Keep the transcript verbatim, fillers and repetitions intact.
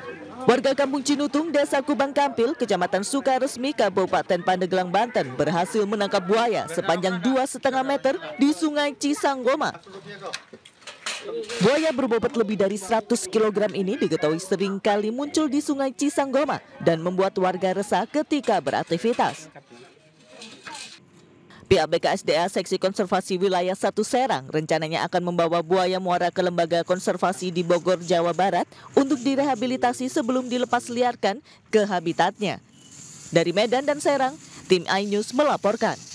Warga Kampung Cinutung, Desa Kubang Kampil, Kecamatan Sukaresmi, Kabupaten Pandeglang, Banten berhasil menangkap buaya sepanjang dua setengah meter di Sungai Cisanggoma. Buaya berbobot lebih dari seratus kilogram ini diketahui sering kali muncul di Sungai Cisanggoma dan membuat warga resah ketika beraktivitas. Pihak B K S D A Seksi Konservasi Wilayah satu Serang rencananya akan membawa buaya muara ke Lembaga Konservasi di Bogor, Jawa Barat untuk direhabilitasi sebelum dilepas liarkan ke habitatnya. Dari Medan dan Serang, tim iNews melaporkan.